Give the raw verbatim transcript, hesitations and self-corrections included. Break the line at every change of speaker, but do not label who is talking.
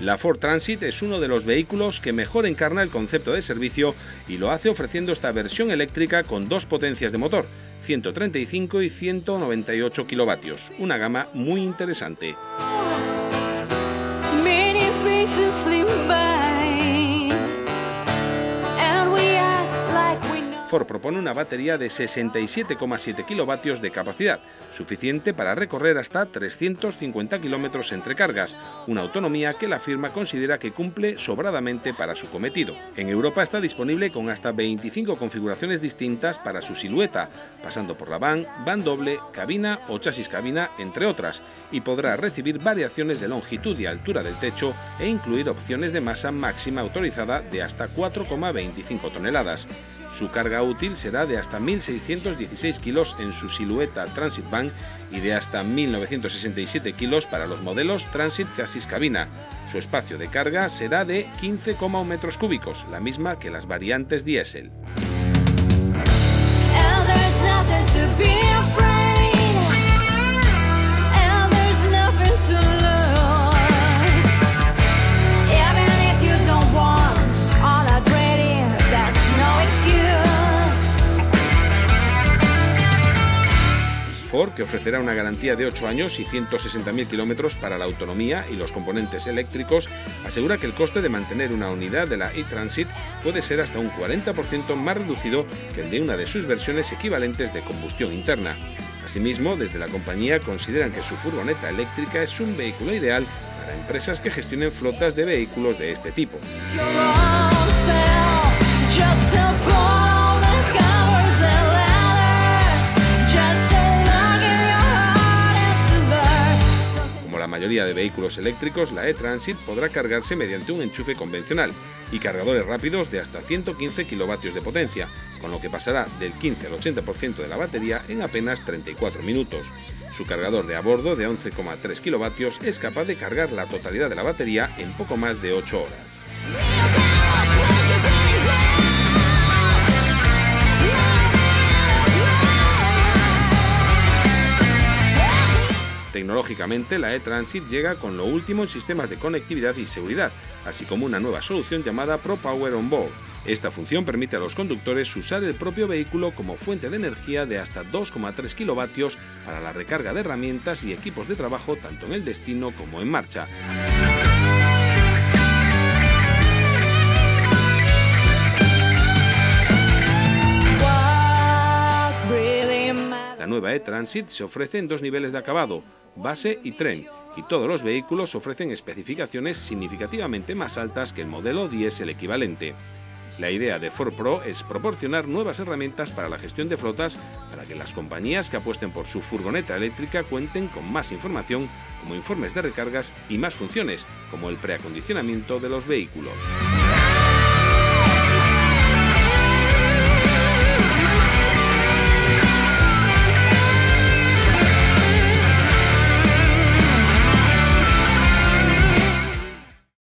La Ford Transit es uno de los vehículos que mejor encarna el concepto de servicio y lo hace ofreciendo esta versión eléctrica con dos potencias de motor, ciento treinta y cinco y ciento noventa y ocho kilovatios, una gama muy interesante. Ford propone una batería de sesenta y siete coma siete kilovatios de capacidad, suficiente para recorrer hasta trescientos cincuenta kilómetros entre cargas, una autonomía que la firma considera que cumple sobradamente para su cometido. En Europa está disponible con hasta veinticinco configuraciones distintas para su silueta, pasando por la van, van doble, cabina o chasis cabina, entre otras, y podrá recibir variaciones de longitud y altura del techo e incluir opciones de masa máxima autorizada de hasta cuatro coma veinticinco toneladas. Su carga útil será de hasta mil seiscientos dieciséis kilos en su silueta Transit Van y de hasta mil novecientos sesenta y siete kilos para los modelos Transit Chasis Cabina. Su espacio de carga será de quince coma uno metros cúbicos, la misma que las variantes diésel. Ford, que ofrecerá una garantía de ocho años y ciento sesenta mil kilómetros para la autonomía y los componentes eléctricos, asegura que el coste de mantener una unidad de la e-Transit puede ser hasta un cuarenta por ciento más reducido que el de una de sus versiones equivalentes de combustión interna. Asimismo, desde la compañía consideran que su furgoneta eléctrica es un vehículo ideal para empresas que gestionen flotas de vehículos de este tipo. La mayoría de vehículos eléctricos, la e-Transit podrá cargarse mediante un enchufe convencional y cargadores rápidos de hasta ciento quince kilovatios de potencia, con lo que pasará del quince al ochenta por ciento de la batería en apenas treinta y cuatro minutos. Su cargador de a bordo de once coma tres kilovatios es capaz de cargar la totalidad de la batería en poco más de ocho horas. Tecnológicamente, la e-Transit llega con lo último en sistemas de conectividad y seguridad, así como una nueva solución llamada ProPower Onboard. Esta función permite a los conductores usar el propio vehículo como fuente de energía de hasta dos coma tres kilovatios para la recarga de herramientas y equipos de trabajo tanto en el destino como en marcha. La nueva e-Transit se ofrece en dos niveles de acabado, base y tren, y todos los vehículos ofrecen especificaciones significativamente más altas que el modelo diésel equivalente. La idea de Ford Pro es proporcionar nuevas herramientas para la gestión de flotas para que las compañías que apuesten por su furgoneta eléctrica cuenten con más información, como informes de recargas y más funciones, como el preacondicionamiento de los vehículos.